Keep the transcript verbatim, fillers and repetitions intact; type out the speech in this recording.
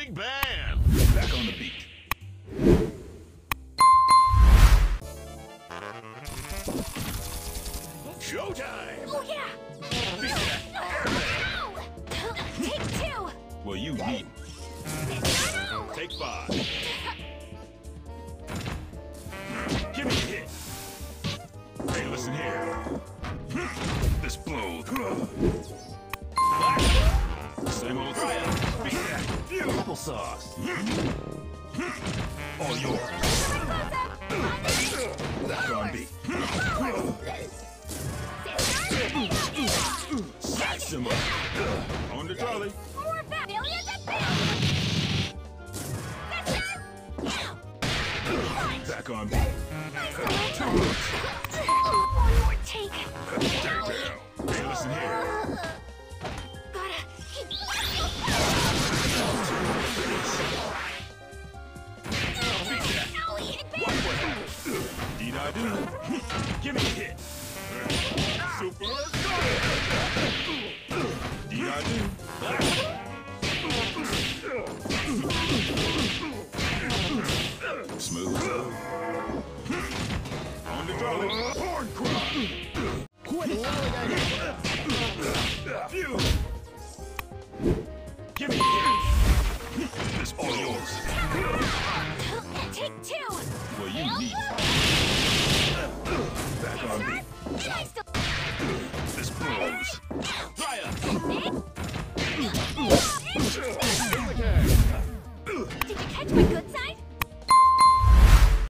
big band. Back on the beat. Showtime. Oh yeah. Beat that. Ow. Take two. Well, you need. Ow. Take five. Give me a hit. Hey, listen here. This blow. Same old thing. Beat that. Applesauce. All yours. Back on beat. Sax him up. On the trolley. More back. Millions of pounds. Back on beat. One more take. Down. Hey, listen here. Gotta. One way. Did I do? Give me a hit. Super. Did I do? Smooth. On the trolley. Horn crop. Quit lolling at him.